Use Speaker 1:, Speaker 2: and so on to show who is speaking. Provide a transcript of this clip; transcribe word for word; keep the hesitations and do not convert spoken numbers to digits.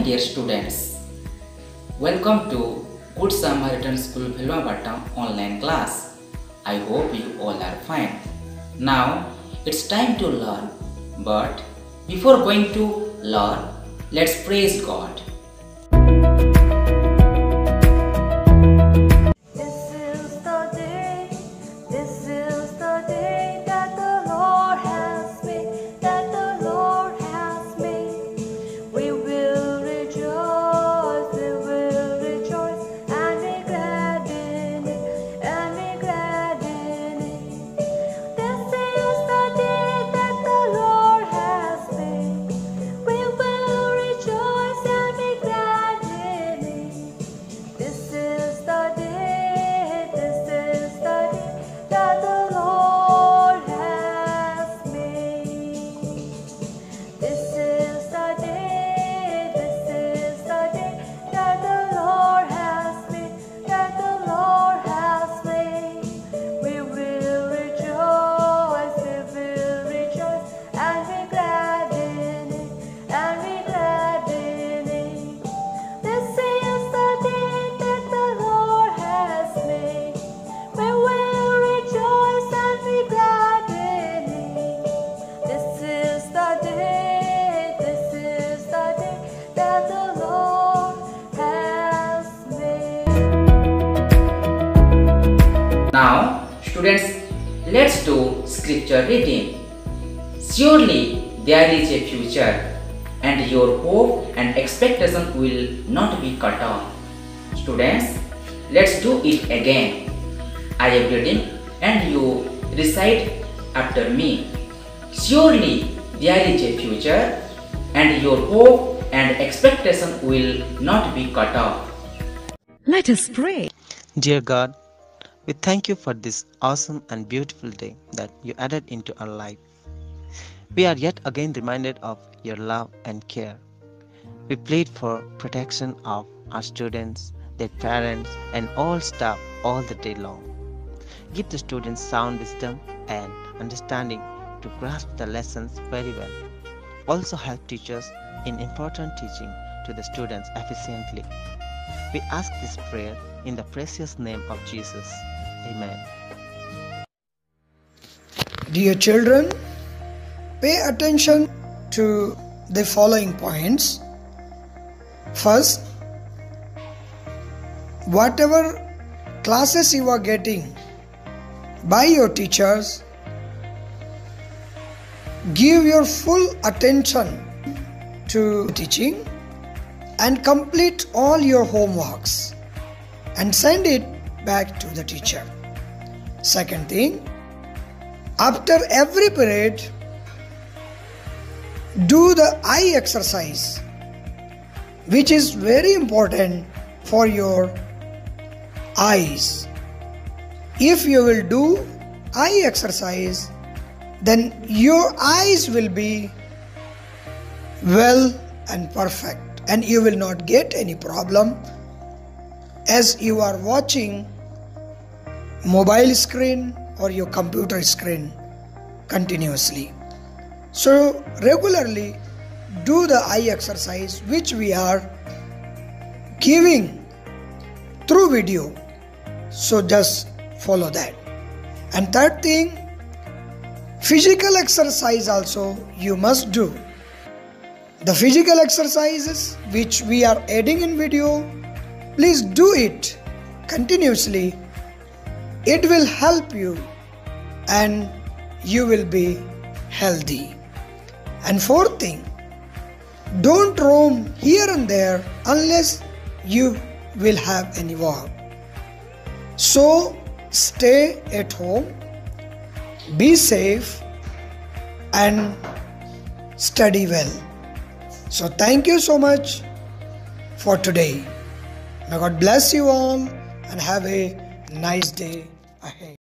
Speaker 1: dear students, welcome to Good Samaritan School Bhelwabata online class. I hope you all are fine. Now it's time to learn, but before going to learn, let's praise God. Now, students, let's do scripture reading. Surely there is a future, and your hope and expectation will not be cut off. Students, let's do it again. I am reading and you recite after me. Surely there is a future, and your hope and expectation will not be cut off.
Speaker 2: Let us pray.
Speaker 3: Dear God, we thank you for this awesome and beautiful day that you added into our life. We are yet again reminded of your love and care. We plead for protection of our students, their parents, and all staff all the day long. Give the students sound wisdom and understanding to grasp the lessons very well. Also help teachers in important teaching to the students efficiently. We ask this prayer in the precious name of Jesus. Amen.
Speaker 4: Dear children, pay attention to the following points. First, whatever classes you are getting by your teachers, give your full attention to teaching and complete all your homeworks and send it back to the teacher. Second thing, after every period, do the eye exercise, which is very important for your eyes. If you will do eye exercise, then your eyes will be well and perfect, and you will not get any problem as you are watching mobile screen or your computer screen continuously. So regularly do the eye exercise which we are giving through video. So just follow that. And third thing, physical exercise also you must do. The physical exercises which we are adding in video, please do it continuously. It will help you and you will be healthy. And fourth thing, don't roam here and there unless you will have any work. So stay at home, be safe and study well. So thank you so much for today. May God bless you all and have a nice day ahead.